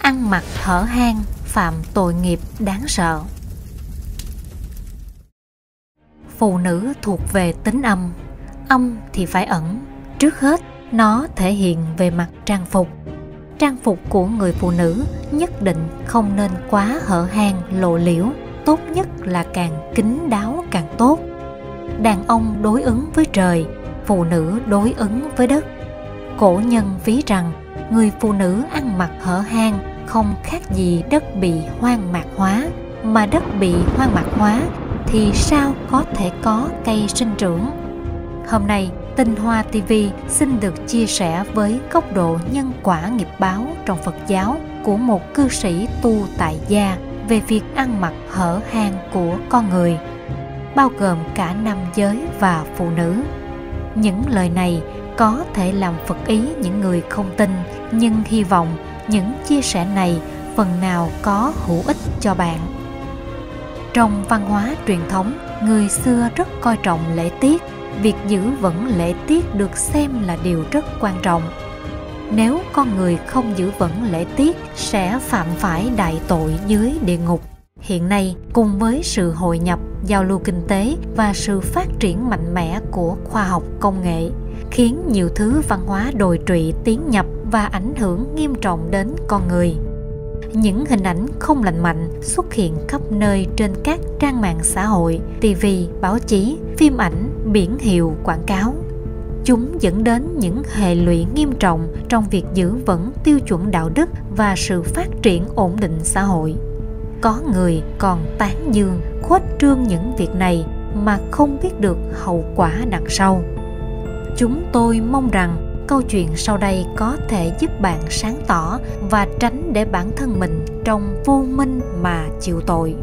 ăn mặc hở hang, phạm tội nghiệp đáng sợ. Phụ nữ thuộc về tính âm, âm thì phải ẩn. Trước hết, nó thể hiện về mặt trang phục. Trang phục của người phụ nữ nhất định không nên quá hở hang lộ liễu, tốt nhất là càng kín đáo càng tốt. Đàn ông đối ứng với trời, phụ nữ đối ứng với đất. Cổ nhân ví rằng người phụ nữ ăn mặc hở hang không khác gì đất bị hoang mạc hóa, mà đất bị hoang mạc hóa thì sao có thể có cây sinh trưởng. Hôm nay, Tinh Hoa TV xin được chia sẻ với góc độ nhân quả nghiệp báo trong Phật giáo của một cư sĩ tu tại gia về việc ăn mặc hở hang của con người, bao gồm cả nam giới và phụ nữ. Những lời này có thể làm phật ý những người không tin, nhưng hy vọng những chia sẻ này phần nào có hữu ích cho bạn. Trong văn hóa truyền thống, người xưa rất coi trọng lễ tiết. Việc giữ vững lễ tiết được xem là điều rất quan trọng. Nếu con người không giữ vững lễ tiết sẽ phạm phải đại tội dưới địa ngục. Hiện nay, cùng với sự hội nhập, giao lưu kinh tế và sự phát triển mạnh mẽ của khoa học công nghệ, khiến nhiều thứ văn hóa đồi trụy tiến nhập và ảnh hưởng nghiêm trọng đến con người. Những hình ảnh không lành mạnh xuất hiện khắp nơi trên các trang mạng xã hội, TV, báo chí, phim ảnh, biển hiệu, quảng cáo. Chúng dẫn đến những hệ lụy nghiêm trọng trong việc giữ vững tiêu chuẩn đạo đức và sự phát triển ổn định xã hội. Có người còn tán dương, khuếch trương những việc này mà không biết được hậu quả đằng sau. Chúng tôi mong rằng câu chuyện sau đây có thể giúp bạn sáng tỏ và tránh để bản thân mình trong vô minh mà chịu tội.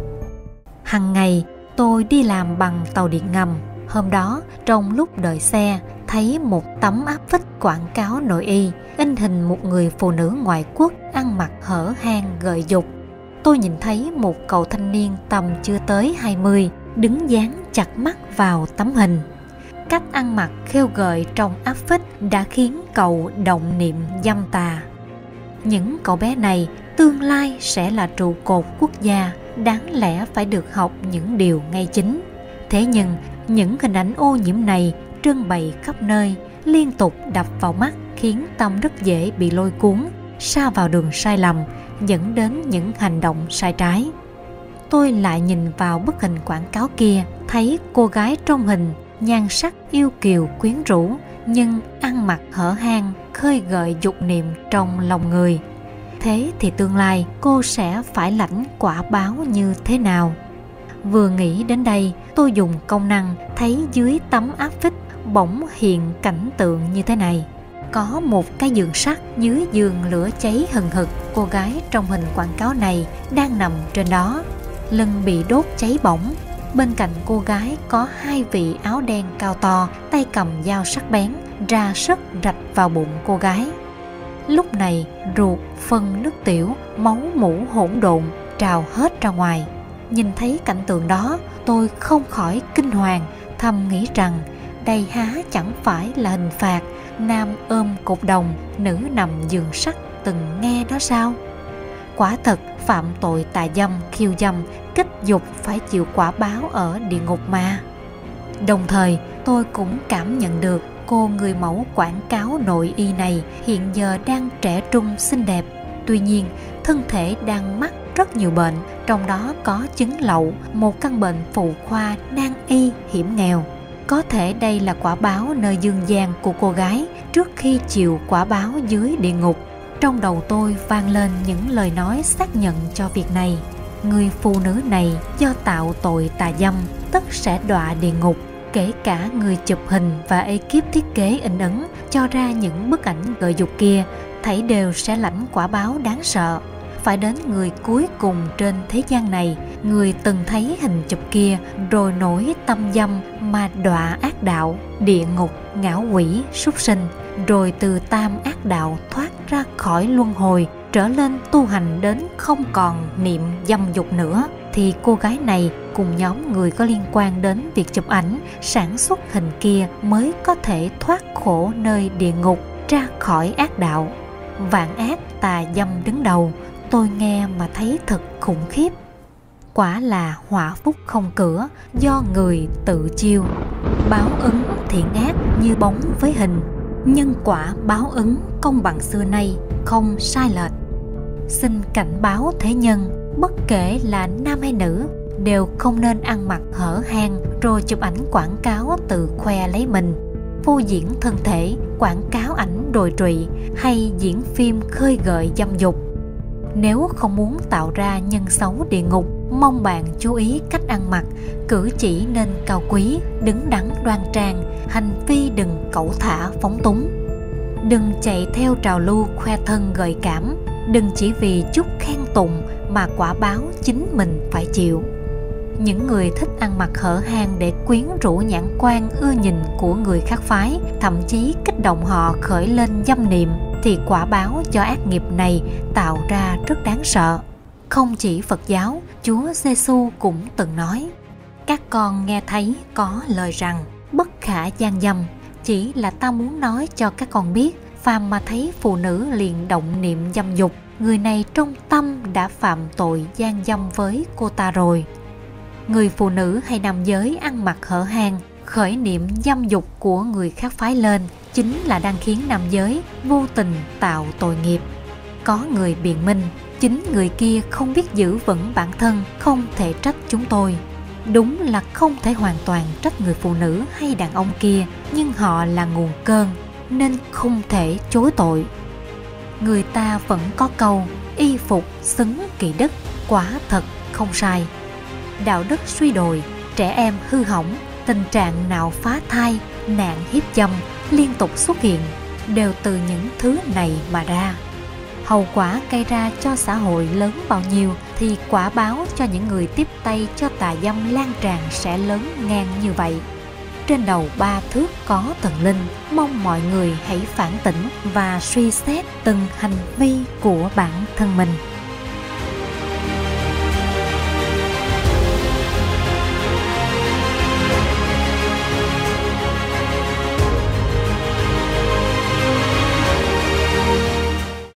Hằng ngày tôi đi làm bằng tàu điện ngầm. Hôm đó, trong lúc đợi xe, thấy một tấm áp phích quảng cáo nội y in hình một người phụ nữ ngoại quốc ăn mặc hở hang gợi dục. Tôi nhìn thấy một cậu thanh niên tầm chưa tới 20 đứng dán chặt mắt vào tấm hình. Cách ăn mặc khêu gợi trong áp phích đã khiến cậu động niệm dâm tà. Những cậu bé này tương lai sẽ là trụ cột quốc gia, đáng lẽ phải được học những điều ngay chính. Thế nhưng, những hình ảnh ô nhiễm này trưng bày khắp nơi, liên tục đập vào mắt khiến tâm rất dễ bị lôi cuốn, sa vào đường sai lầm, dẫn đến những hành động sai trái. Tôi lại nhìn vào bức hình quảng cáo kia, thấy cô gái trong hình nhan sắc yêu kiều quyến rũ, nhưng ăn mặc hở hang khơi gợi dục niệm trong lòng người. Thế thì tương lai cô sẽ phải lãnh quả báo như thế nào? Vừa nghĩ đến đây, tôi dùng công năng thấy dưới tấm áp phích bỗng hiện cảnh tượng như thế này. Có một cái giường sắt, dưới giường lửa cháy hừng hực. Cô gái trong hình quảng cáo này đang nằm trên đó, lưng bị đốt cháy bỏng. Bên cạnh cô gái có hai vị áo đen cao to, tay cầm dao sắc bén, ra sức rạch vào bụng cô gái. Lúc này, ruột, phân, nước tiểu, máu mủ hỗn độn trào hết ra ngoài. Nhìn thấy cảnh tượng đó, tôi không khỏi kinh hoàng, thầm nghĩ rằng đây há chẳng phải là hình phạt nam ôm cột đồng, nữ nằm giường sắt từng nghe đó sao? Quả thật phạm tội tà dâm, khiêu dâm, kích dục phải chịu quả báo ở địa ngục mà. Đồng thời, tôi cũng cảm nhận được cô người mẫu quảng cáo nội y này hiện giờ đang trẻ trung xinh đẹp. Tuy nhiên, thân thể đang mắc rất nhiều bệnh, trong đó có chứng lậu, một căn bệnh phụ khoa nan y hiểm nghèo. Có thể đây là quả báo nơi dương gian của cô gái trước khi chịu quả báo dưới địa ngục. Trong đầu tôi vang lên những lời nói xác nhận cho việc này. Người phụ nữ này do tạo tội tà dâm tất sẽ đọa địa ngục. Kể cả người chụp hình và ekip thiết kế in ấn cho ra những bức ảnh gợi dục kia, thảy đều sẽ lãnh quả báo đáng sợ. Phải đến người cuối cùng trên thế gian này, người từng thấy hình chụp kia rồi nổi tâm dâm mà đọa ác đạo, địa ngục, ngạo quỷ, súc sinh, rồi từ tam ác đạo thoát ra khỏi luân hồi, trở lên tu hành đến không còn niệm dâm dục nữa, thì cô gái này cùng nhóm người có liên quan đến việc chụp ảnh, sản xuất hình kia mới có thể thoát khổ nơi địa ngục, ra khỏi ác đạo. Vạn ác tà dâm đứng đầu, tôi nghe mà thấy thật khủng khiếp. Quả là họa phúc không cửa, do người tự chiêu. Báo ứng thiện ác như bóng với hình, nhân quả báo ứng công bằng xưa nay, không sai lệch. Xin cảnh báo thế nhân, bất kể là nam hay nữ, đều không nên ăn mặc hở hang rồi chụp ảnh quảng cáo tự khoe lấy mình, phô diễn thân thể, quảng cáo ảnh đồi trụy hay diễn phim khơi gợi dâm dục. Nếu không muốn tạo ra nhân xấu địa ngục, mong bạn chú ý cách ăn mặc, cử chỉ nên cao quý, đứng đắn đoan trang, hành vi đừng cẩu thả phóng túng. Đừng chạy theo trào lưu khoe thân gợi cảm, đừng chỉ vì chút khen tụng mà quả báo chính mình phải chịu. Những người thích ăn mặc hở hang để quyến rũ nhãn quan ưa nhìn của người khác phái, thậm chí kích động họ khởi lên dâm niệm, thì quả báo do ác nghiệp này tạo ra rất đáng sợ. Không chỉ Phật giáo, Chúa Giêsu cũng từng nói: các con nghe thấy có lời rằng bất khả gian dâm. Chỉ là ta muốn nói cho các con biết, phàm mà thấy phụ nữ liền động niệm dâm dục, người này trong tâm đã phạm tội gian dâm với cô ta rồi. Người phụ nữ hay nam giới ăn mặc hở hang, khởi niệm dâm dục của người khác phái lên, chính là đang khiến nam giới vô tình tạo tội nghiệp. Có người biện minh, chính người kia không biết giữ vững bản thân, không thể trách chúng tôi. Đúng là không thể hoàn toàn trách người phụ nữ hay đàn ông kia, nhưng họ là nguồn cơn nên không thể chối tội. Người ta vẫn có câu y phục xứng kỹ đức, quả thật không sai. Đạo đức suy đồi, trẻ em hư hỏng, tình trạng nào phá thai, nạn hiếp dâm liên tục xuất hiện, đều từ những thứ này mà ra. Hậu quả gây ra cho xã hội lớn bao nhiêu thì quả báo cho những người tiếp tay cho tà dâm lan tràn sẽ lớn ngang như vậy. Trên đầu 3 thước có thần linh, mong mọi người hãy phản tỉnh và suy xét từng hành vi của bản thân mình.